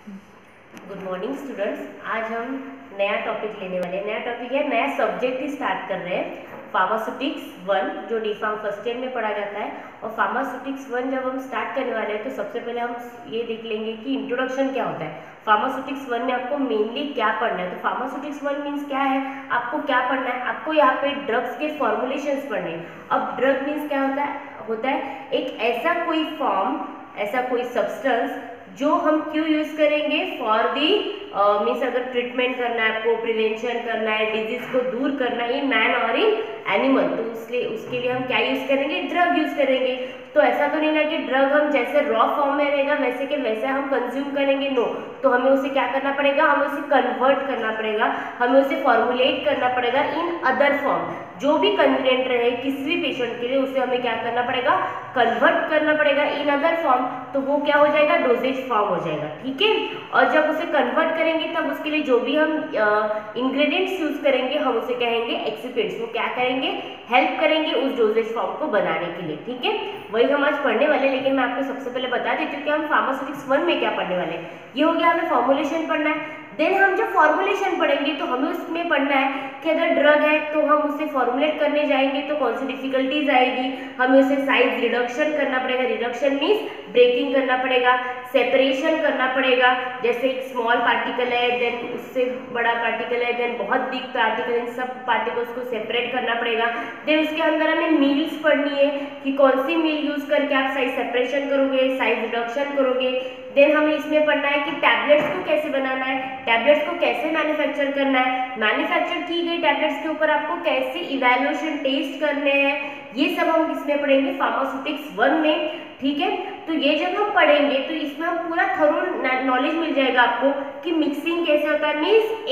Good morning students. आज हम नया टॉपिक लेने वाले हैं। नया टॉपिक है, नया सब्जेक्ट ही स्टार्ट कर रहे हैं, फार्मास्यूटिक्स 1, जो डी फार्म फर्स्ट ईयर में पढ़ा जाता है। और फार्मास्यूटिक्स 1 जब हम स्टार्ट करने वाले हैं तो सबसे पहले हम ये देख लेंगे कि इंट्रोडक्शन क्या होता है। फार्मास्यूटिक्स 1 में आपको मेनली क्या पढ़ना है। तो फार्मास्यूटिक्स 1 मीन्स क्या है, आपको क्या पढ़ना है, आपको यहाँ पे ड्रग्स के फॉर्मुलेशंस पढ़ने हैं। अब ड्रग मीन्स क्या होता है एक ऐसा कोई फॉर्म, ऐसा कोई सब्सटेंस जो हम क्यों यूज करेंगे, फॉर दी मीन्स अगर ट्रीटमेंट करना है, आपको प्रिवेंशन करना है, डिजीज को दूर करना है इन मैन और इन एनिमल, तो उसके लिए हम क्या यूज करेंगे, ड्रग यूज करेंगे। तो ऐसा तो नहीं ना कि ड्रग हम जैसे रॉ फॉर्म में रहेगा वैसे के वैसे हम कंज्यूम करेंगे, नो। तो हमें उसे क्या करना पड़ेगा, हमें उसे कन्वर्ट करना पड़ेगा, हमें उसे फॉर्मुलेट करना पड़ेगा इन अदर फॉर्म, जो भी कन्वीनियंट रहे किसी भी पेशेंट के लिए, उसे हमें क्या करना पड़ेगा, कन्वर्ट करना पड़ेगा इन अदर फॉर्म। तो वो क्या हो जाएगा, डोजेज फॉर्म हो जाएगा, ठीक है। और जब उसे कन्वर्ट करेंगे तब उसके लिए जो भी हम इंग्रेडिएंट्स यूज करेंगे हम उसे कहेंगे एक्सिपिएंट्स। वो क्या करेंगे, हेल्प करेंगे उस डोजेज फॉर्म को बनाने के लिए, ठीक है। वही हम आज पढ़ने वाले हैं, लेकिन मैं आपको सबसे पहले बता देती हूँ कि हम फार्मास्यूटिक्स 1 में क्या पढ़ने वाले हैं। ये हो गया, हमें फॉर्मुलेशन पढ़ना है। देन हम जब फॉर्मुलेशन पढ़ेंगे तो हमें उसमें पढ़ना है कि अगर ड्रग है तो हम उसे फॉर्मुलेट करने जाएंगे तो कौन सी डिफिकल्टीज आएगी, हमें उसे साइज रिडक्शन करना पड़ेगा। रिडक्शन मीन्स ब्रेकिंग करना पड़ेगा, सेपरेशन करना पड़ेगा। जैसे एक स्मॉल पार्टिकल है, देन उससे बड़ा पार्टिकल है, देन बहुत बिग पार्टिकल, इन सब पार्टिकल्स को सेपरेट करना पड़ेगा। देन उसके अंदर हमें मील्स पढ़नी है कि कौन सी मील यूज करके आप साइज सेपरेशन करोगे, साइज रिडक्शन करोगे। देन हमें इसमें पढ़ना है कि टैबलेट्स को कैसे बनाना है, टैबलेट्स को कैसे मैन्युफैक्चर करना है, मैन्युफैक्चर की गई टैबलेट्स के ऊपर आपको कैसे इवैल्यूएशन टेस्ट करने हैं, ये सब हम इसमें पढ़ेंगे फार्मास्यूटिक्स 1 में, ठीक है। तो ये जब हम पढ़ेंगे तो इसमें हम पूरा थोड़ा नॉलेज मिल जाएगा आपको कि मिक्सिंग कैसे होता है। मीन्स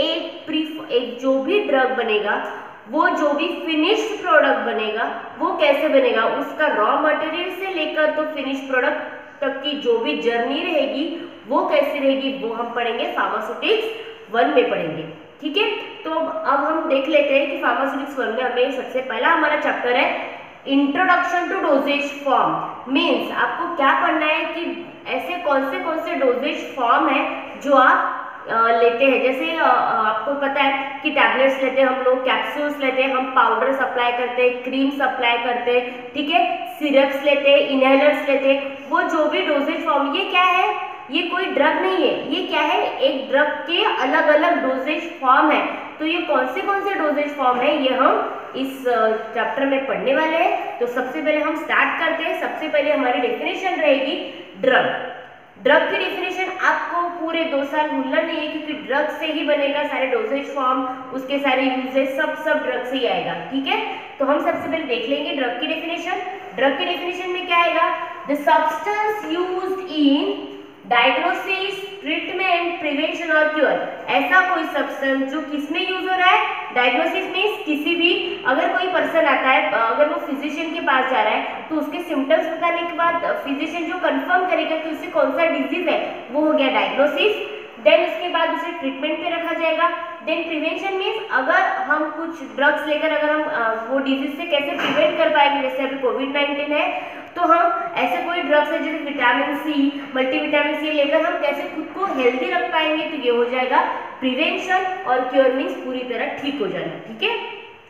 एक जो भी ड्रग बनेगा, वो जो भी फिनिश्ड प्रोडक्ट बनेगा वो कैसे बनेगा, उसका रॉ मटेरियल से लेकर तो फिनिश प्रोडक्ट तक की जो भी जर्नी रहेगी वो कैसे रहेगी, वो हम पढ़ेंगे फार्मास्यूटिक्स 1 में पढ़ेंगे, ठीक है। तो अब हम देख लेते हैं कि फार्मास्यूटिक्स 1 में हमें सबसे पहला हमारा चैप्टर है introduction to dosage form. Means आपको क्या पढ़ना है कि ऐसे कौन से डोजेज फॉर्म है जो आप लेते हैं। जैसे आपको पता है कि टैबलेट्स लेते हैं हम लोग, कैप्सूल्स लेते हैं हम, पाउडर सप्लाई करते हैं, क्रीम सप्लाई करते हैं, ठीक है, सिरप्स लेते हैं, इनहेलर्स लेते हैं। वो जो भी डोजेज फॉर्म, ये क्या है, ये कोई ड्रग नहीं है, ये क्या है, एक ड्रग के अलग अलग डोजेज फॉर्म है। तो ये कौन से डोजेज फॉर्म है ये हम इस चैप्टर में पढ़ने वाले हैं। तो सबसे पहले हम स्टार्ट करते हैं। सबसे पहले हमारी डेफिनेशन रहेगी ड्रग। ड्रग की डेफिनेशन आपको पूरे 2 साल भूलना नहीं है, क्योंकि ड्रग से ही बनेगा सारे डोजेज फॉर्म, उसके सारे यूजेज सब ड्रग से ही आएगा, ठीक है। तो हम सबसे पहले देख लेंगे ड्रग की डेफिनेशन। ड्रग की डेफिनेशन में क्या आएगा, the substance used in diagnosis, treatment, prevention और क्योर। ऐसा कोई सब्सटेंस जो किसमें यूज हो रहा है, डायग्नोसिस मीन्स किसी भी, अगर कोई पर्सन आता है, अगर वो फिजिशियन के पास जा रहा है तो उसके सिम्टम्स बताने के बाद फिजिशियन जो कंफर्म करेगा कि उसे कौन सा डिजीज है, वो हो गया डायग्नोसिस। देन उसके बाद उसे ट्रीटमेंट पे रखा जाएगा। देन प्रिवेंशन मीन्स अगर हम कुछ ड्रग्स लेकर अगर हम वो डिजीज से कैसे प्रिवेंट कर पाएंगे, जैसे अभी कोविड-19 है तो हम ऐसे कोई ड्रग्स है जैसे विटामिन सी, मल्टीविटामिन सी लेकर हम कैसे खुद को हेल्दी रख पाएंगे, तो ये हो जाएगा प्रिवेंशन। और क्योर मीन्स पूरी तरह ठीक हो जाना, ठीक है।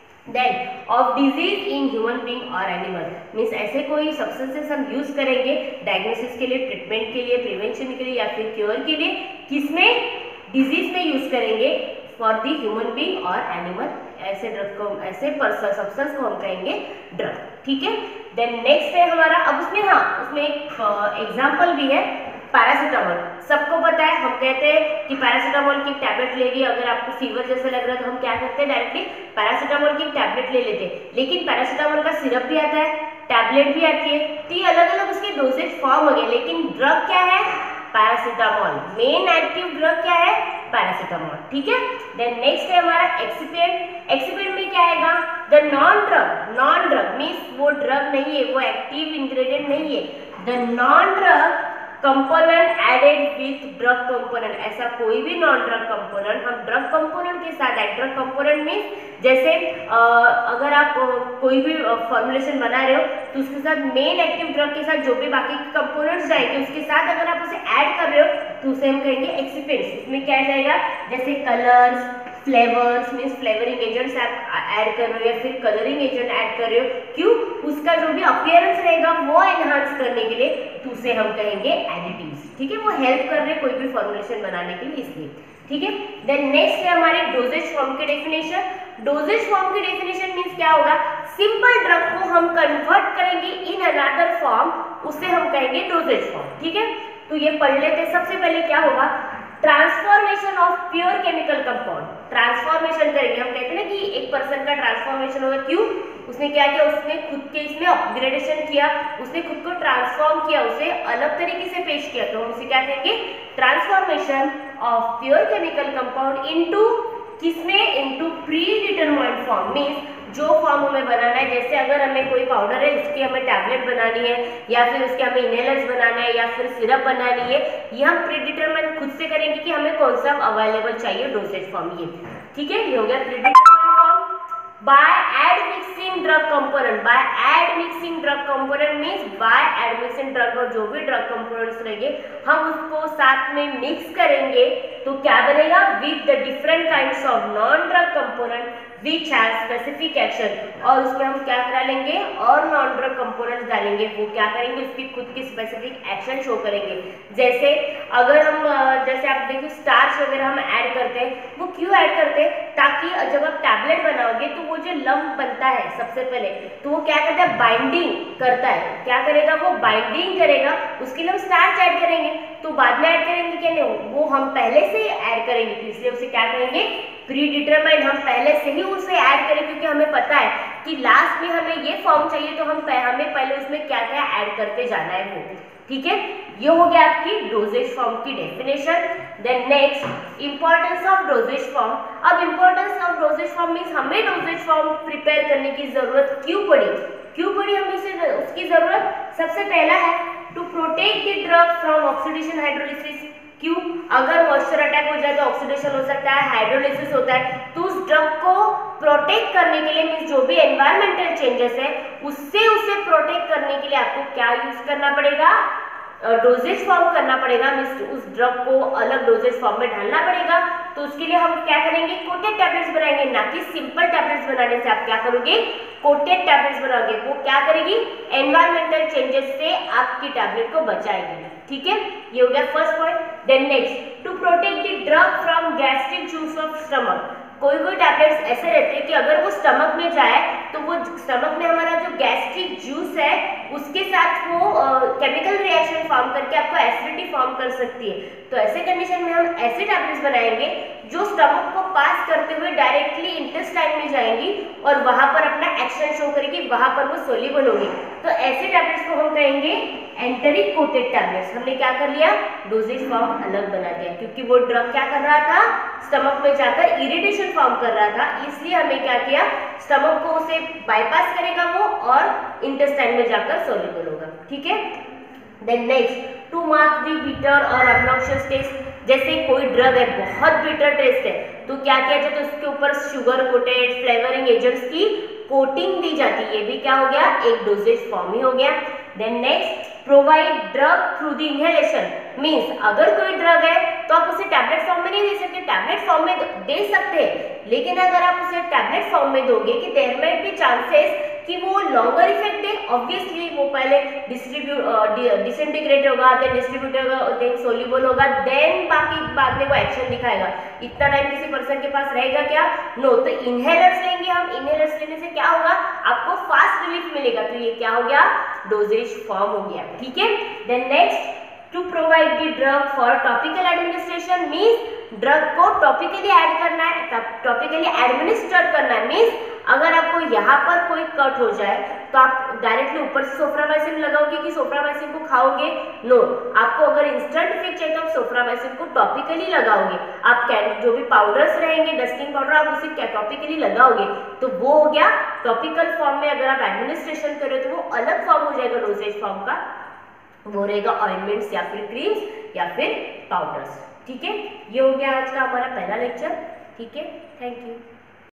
Then of disease in human being और एनिमल मीन्स ऐसे कोई सब्सटेंसेस हम यूज करेंगे डायग्नोसिस के लिए, ट्रीटमेंट के लिए, प्रिवेंशन के लिए या फिर क्योर के लिए, किसमें, डिजीज में यूज करेंगे फॉर दी ह्यूमन बीइंग और एनिमल। ऐसे ड्रग को, ऐसे सब्सटेंस को हम कहेंगे ड्रग, ठीक है। देन नेक्स्ट है हमारा, अब उसमें एक एग्जाम्पल भी है, पैरासीटामोल। सबको पता है, हम कहते हैं कि पैरासीटामोल की टैबलेट लेगी, अगर आपको फीवर जैसा लग रहा है तो हम क्या करते हैं, डायरेक्टली पैरासीटामोल की टैबलेट ले लेते हैं। लेकिन पैरासीटामोल का सिरप भी आता है, टैबलेट भी आती है, तो ये अलग अलग उसके डोजेज फॉर्म हो गए, लेकिन ड्रग क्या है, पैरासीटामोल। मेन एक्टिव ड्रग क्या है, पैरासीटामोल, ठीक है। देन नेक्स्ट है हमारा एक्सिपिएंट। एक्सिपिएंट में क्या आएगा, द नॉन ड्रग मीन्स वो ड्रग नहीं है, वो एक्टिव इंग्रेडिएंट नहीं है, the non drug component added with drug component. ऐसा कोई भी नॉन ड्रग कंपोनेंट हम ड्रग कंपोनेंट के साथ ऐड, ड्रग कंपोनेंट मीन्स जैसे अगर आप कोई भी फॉर्मुलेशन बना रहे हो तो उसके साथ मेन एक्टिव ड्रग के साथ जो भी बाकी कंपोनेंट्स जाएंगे उसके साथ अगर आप उसे ऐड कर रहे हो तो उसे हम कहेंगे एक्सिपेंट्स। इसमें क्या जाएगा, जैसे colours, flavours means flavouring agents आप ऐड कर रहे हो या फिर कलरिंग एजेंट ऐड कर रहे हो, क्यों, उसका जो भी अपीयरेंस रहेगा वो एनहांस करने के लिए, तो उसे हम कहेंगे एडिटिव्स। ठीक है, वो हेल्प कर रहे हैं कोई भी फॉर्मुलेशन बनाने के लिए, इसलिए। ठीक है, देन नेक्स्ट है हमारे डोजेज फॉर्म की डेफिनेशन। डोजेज फॉर्म की डेफिनेशन मीन्स क्या होगा, सिंपल ड्रग को हम कन्वर्ट करेंगे इन अनदर फॉर्म, उसे हम कहेंगे डोजेज फॉर्म। ठीक है, तो ये पढ़ लेते। सबसे पहले क्या होगा, transformation of pure chemical compound. Transformation करेंगे, हम कहते हैं ना कि एक पर्सन का ट्रांसफॉर्मेशन होगा, क्यों, उसने क्या किया, उसने खुद के इसमें अपग्रेडेशन किया, उसने खुद को ट्रांसफॉर्म किया, उसे अलग तरीके से पेश किया, तो हम उसे क्या कहेंगे, transformation of pure chemical compound into किसमें, into predetermined form. Means जो फॉर्म हमें बनाना है, जैसे अगर हमें कोई पाउडर है उसकी हमें टैबलेट बनानी है, या फिर उसके हमें इनहेलर्स बनाना है, या फिर सिरप बनानी है, ये हम प्री डिटरमाइन खुद से करेंगे कि हमें कौन सा अवेलेबल चाहिए डोसेज फॉर्म, ये। ठीक है, ये हो गया predetermined form. By admixing drug component, by admixing drug component means by admixing drug, और जो भी ड्रग कंपोनेंट्स रहेंगे हम उसको साथ में मिक्स करेंगे, तो क्या बनेगा, with the different kinds of non drug component which have specific action, और उसमें हम क्या करा लेंगे, और नॉन ड्रग कंपोनेंट्स डालेंगे, वो क्या करेंगे, उसकी खुद की स्पेसिफिक एक्शन शो करेंगे। जैसे अगर हम जैसे आप देखिए स्टार्च वगैरह हम ऐड करते हैं, वो क्यों ऐड करते हैं, ताकि जब आप टैबलेट बनाओगे तो वो जो लम्प बनता है सबसे पहले, तो वो क्या करता है, बाइंडिंग करता है, क्या करेगा, वो बाइंडिंग करेगा, उसके लिए हम स्टार्च ऐड करेंगे, तो बाद में ऐड करेंगे क्या, नहीं, वो हम पहले से ऐड करेंगे, तो इसलिए उसे क्या करेंगे, प्री डिटरमाइंड, हम पहले से ही उसे ऐड करें, क्योंकि हमें पता है कि लास्ट में हमें ये फॉर्म चाहिए, तो हमें पहले उसमें क्या क्या ऐड करते जाना है वो। ठीक है, ये हो गया आपकी डोजेज फॉर्म की definition. Then next, importance of dosage form. अब importance of dosage form means हमें डोजेज फॉर्म प्रिपेयर करने की जरूरत क्यों पड़ी हमें इसे उसकी जरूरत। सबसे पहला है to protect the drug from oxidation hydrolysis. क्यों, अगर मॉइस्चर अटैक हो जाए तो ऑक्सीडेशन हो सकता है, हाइड्रोलिसिस होता है, तो उस ड्रग को प्रोटेक्ट करने के लिए मीन्स जो भी एनवायरमेंटल चेंजेस है उससे उसे प्रोटेक्ट करने के लिए आपको क्या यूज करना पड़ेगा, डोजेज फॉर्म करना पड़ेगा, मीन्स उस ड्रग को अलग डोजेज फॉर्म में ढालना पड़ेगा। तो उसके लिए हम क्या करेंगे, कोटेड टैबलेट्स बनाएंगे, ना कि सिंपल टैबलेट्स बनाने से आप क्या करोगे, कोटेड टैबलेट्स बनाओगे, वो क्या करेगी, एनवायरमेंटल चेंजेस से आपकी टैबलेट को बचाएगी। ठीक है, ये हो गया first point. Then next, to protect the drug from gastric juice of stomach. कोई टैबलेट्स ऐसे रहते हैं कि अगर वो स्टमक में जाए तो वो स्टमक में हमारा जो गैस्ट्रिक जूस है उसके साथ वो केमिकल रिएक्शन फॉर्म करके आपको एसिडिटी फॉर्म कर सकती है। तो ऐसे कंडीशन में हम ऐसे टैबलेट्स बनाएंगे जो स्टमक को पास करते हुए डायरेक्टली इंटेस्टाइन में जाएंगी और वहां पर अपना एक्शन शो करेगी, वहां पर वो सोल्यूबल होगी। तो ऐसे टैबलेट्स को हम कहेंगे एंटरिक कोटेड टैबलेट्स। हमने क्या कर लिया, डोजेज फॉर्म अलग बना दिया, क्योंकि वो ड्रग क्या कर रहा था, स्टमक में जाकर इरिटेशन फॉर्म कर रहा था, इसलिए हमें क्या किया, स्टमक को उसे बाईपास करेगा वो और इंटेस्टाइन में जाकर सोल्यूबल होगा। ठीक है, then next, to mask the bitter और ऑब्नॉक्शियस टेस्ट। जैसे कोई ड्रग है बहुत बिटर टेस्ट है तो क्या किया जाए, तो उसके ऊपर शुगर कोटेड फ्लेवरिंग एजेंट्स की कोटिंग दी जाती है, ये भी क्या हो गया, एक डोजेज फॉर्म ही हो गया। Then next, provide drug through the inhalation. Means अगर कोई ड्रग है तो आप उसे टैबलेट फॉर्म में नहीं दे सकते, टैबलेट फॉर्म में दे सकते हैं, लेकिन अगर आप उसे टैबलेट फॉर्म में दोगे कि देयर माइट बी चांसेस कि वो लॉन्गर इफेक्ट दे। ऑब्वियसली वो पहले डिसइंटीग्रेट होगा, देन डिस्ट्रीब्यूट होगा, देन सोल्यूबल होगा, देन बाद में वो एक्शन दिखाएगा। इतना टाइम किसी पर्सन के पास रहेगा क्या, नो। तो इनहेलर्स लेंगे हम, इनहेलर्स लेने से क्या होगा, आपको फास्ट रिलीफ मिलेगा, तो ये क्या हो गया, डोजेज फॉर्म हो गया। ठीक है, then next, to provide the drug for topical administration. Means drug को टॉपिकली ऐड करना है, टॉपिकली एडमिनिस्टर करना है। मीन्स अगर आपको यहाँ पर कोई कट हो जाए तो आप डायरेक्टली ऊपर से सोफ्रामाइसिन लगाओगे कि सोफ्रामाइसिन को खाओगे, नो। आपको अगर इंस्टेंट इफेक्ट चाहिए तो आप सोफ्रामाइसिन को टॉपिकली लगाओगे। आप जो भी पाउडर्स रहेंगे, डस्टिंग पाउडर, आप उसे टॉपिकली लगाओगे, तो वो हो गया टॉपिकल फॉर्म में। अगर आप एडमिनिस्ट्रेशन करो तो वो अलग फॉर्म हो जाएगा डोजेज फॉर्म का, वो रहेगा ऑइंटमेंट्स या फिर क्रीम्स या फिर पाउडर्स। ठीक है, ये हो गया आज का हमारा पहला लेक्चर। ठीक है, थैंक यू।